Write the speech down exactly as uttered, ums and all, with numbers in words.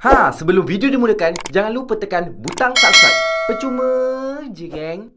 Ha, sebelum video dimulakan, jangan lupa tekan butang subscribe. Percuma je, geng.